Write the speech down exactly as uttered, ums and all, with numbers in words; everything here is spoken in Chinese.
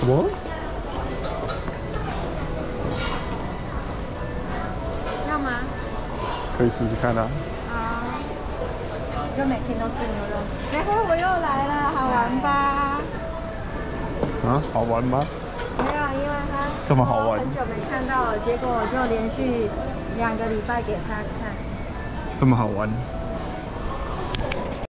我要吗？ 可以试试看啊。 好，就每天都吃牛肉。然后我又来了，好玩吧？ 啊，好玩吗？ 没有，因为他这么好玩很久没看到了，结果我就连续两个礼拜给他看。 这么好玩？